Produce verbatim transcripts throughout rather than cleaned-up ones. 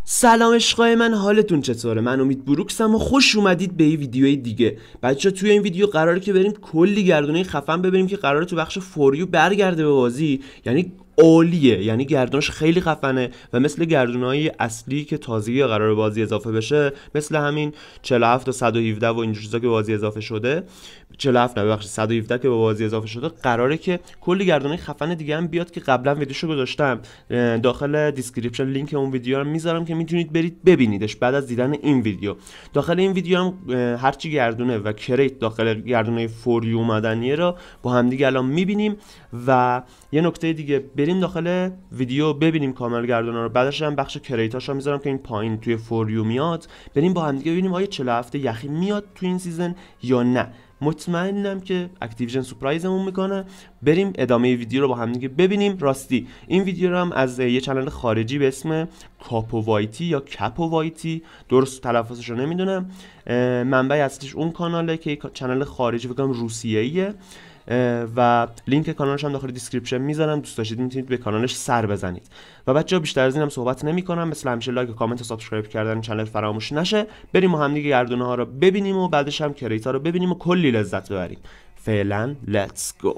سلام عشقای من، حالتون چطوره؟ من امید بروکسم و خوش اومدید به این ویدیوی دیگه. بچه توی این ویدیو قراره که بریم کلی گردونه خفن ببینیم که قراره تو بخش فوریو برگرده به بازی. یعنی عالیه، یعنی گردونش خیلی خفنه و مثل گردونهای اصلی که تازگی قراره بازی اضافه بشه، مثل همین چهل و هفت و صد و هفده و اینجور چیزا که بازی اضافه شده، چهل و هفت نه ببخشید صد و هفده که به بازی اضافه شده، قراره که کلی گردونه خفن دیگه هم بیاد که قبلا ویدیوشو گذاشتم. داخل دیسکریپشن لینک اون ویدیو رو میذارم که میتونید برید ببینیدش بعد از دیدن این ویدیو. داخل این ویدیو هم هرچی گردونه و کریت داخل گردونه فوریو اومدنیه رو با هم دیگه الان میبینیم. و یه نکته دیگه، بریم داخل ویدیو ببینیم کامل گردونا رو، بعدش هم بخش کریتاشو میذارم که این پایین توی فوریو میاد. بریم با هم دیگه ببینیم آیا چهل و هفت یخی میاد تو این سیزن یا نه. مطمئنم که اکتیویژن سورپرایزمون میکنه. بریم ادامه ویدیو رو با هم دیگه ببینیم. راستی این ویدیو رو هم از یه چنل خارجی به اسم کاپو وایتی یا کپو وایتی، درست تلفظش رو نمیدونم، منبع اصلیش اون کاناله که چنل خارجی فکر کنم روسیه‌ایه و لینک کانالش هم داخل دیسکریپشن میذارم، دوست داشتید میتونید به کانالش سر بزنید. و بچه‌ها بیشتر از اینم صحبت نمی‌کنم، مثل همیشه لایک و کامنت و سابسکرایب کردن چنل فراموش نشه. بریم ما هم دیگه گردونه ها رو ببینیم و بعدش هم کریتا رو ببینیم و کلی لذت ببریم. فعلا let's go.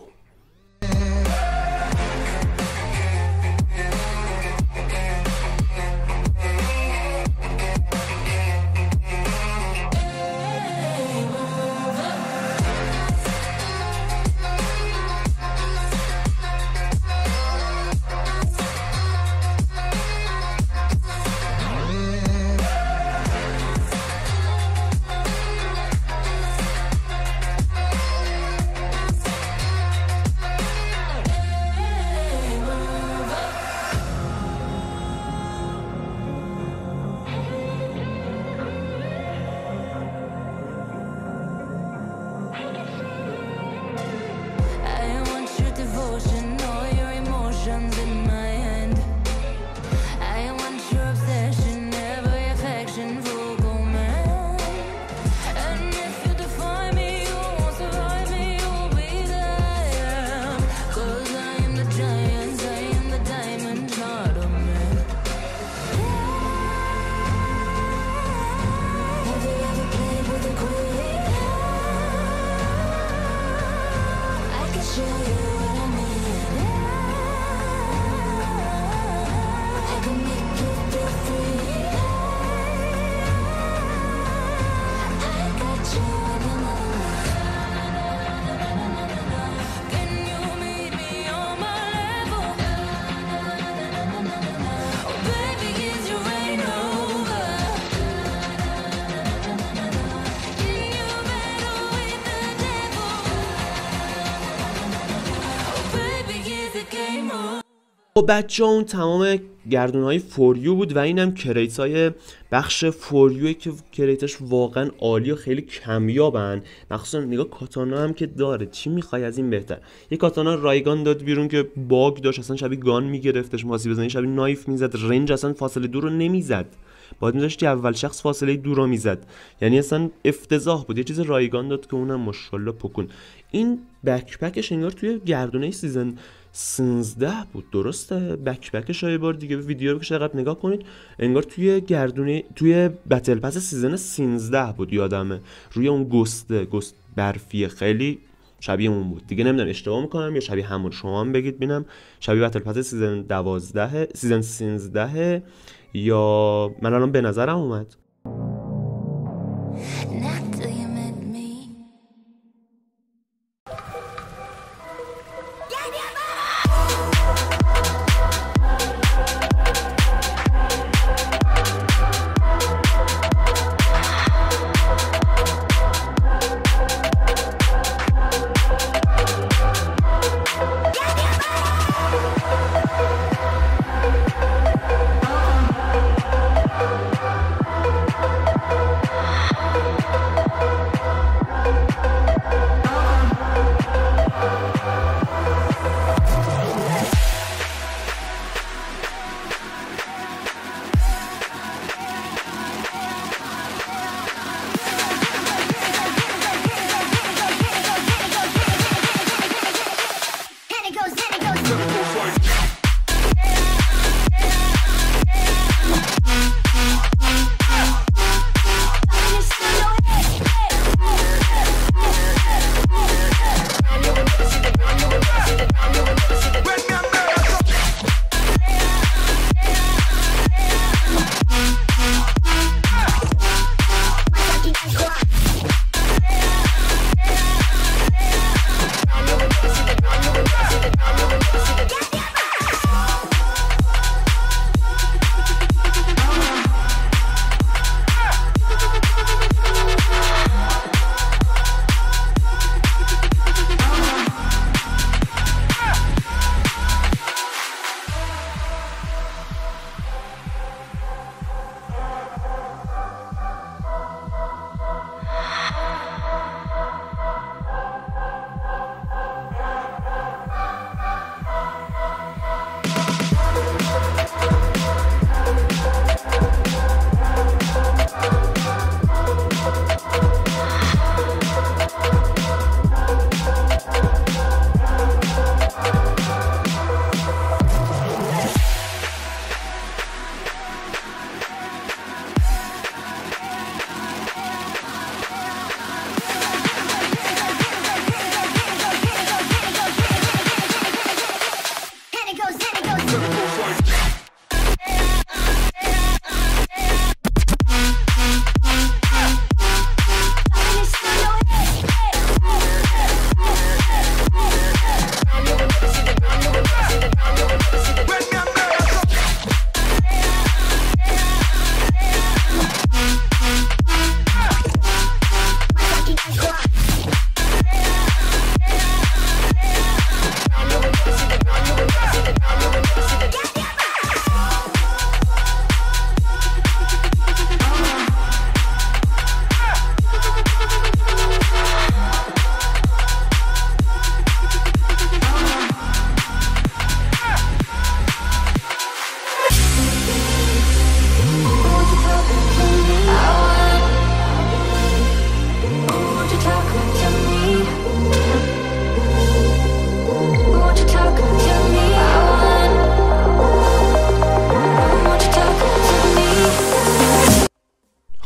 و بچه ها اون تمام گردون های فوریو بود و اینم کریت های بخش فوریوی که کریتش واقعا عالی و خیلی کمیابن. مخصوصا نگاه کاتانا هم که داره، چی میخوای از این بهتر؟ یه کاتانا رایگان داد بیرون که باگ داشت، اصلا شبیه گان میگرفتش، ماسی بزنی شبیه نایف میزد، رنج اصلا فاصله دور رو نمیزد، باید میذاشتی اول شخص فاصله دور رو میزد، یعنی اصلا افتضاح بود. یه چیز رایگان داد که اونم ماشاءالله پکون. این بکپکش انگار توی گردونه سیزن سیزده بود، درسته؟ بکپکش های بار دیگه به ویدیو بکشه عقب نگاه کنید، انگار توی گردونه توی بتل پس سیزن سیزده بود، یادمه روی اون گسته گست برفی خیلی شبیه اون بود دیگه. نمیدونم اشتباه میکنم یا شبیه همون، شما هم بگید ببینم شبیه بتل پس سیزن دوازده سیزن سیزده یا من الان به نظرم اومد.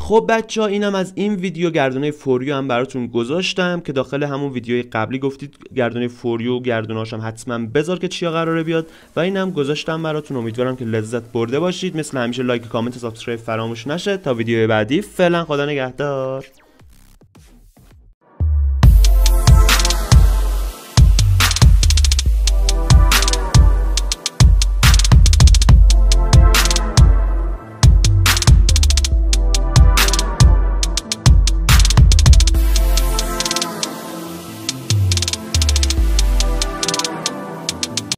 خب بچه‌ها اینم از این ویدیو گردونه فوریو هم براتون گذاشتم که داخل همون ویدیوی قبلی گفتید گردونه فوریو گردوناشم حتما بذار که چیا قراره بیاد و اینم گذاشتم براتون. امیدوارم که لذت برده باشید. مثل همیشه لایک، کامنت، سابسکرایب فراموش نشه. تا ویدیو بعدی فعلا خدا نگهدار.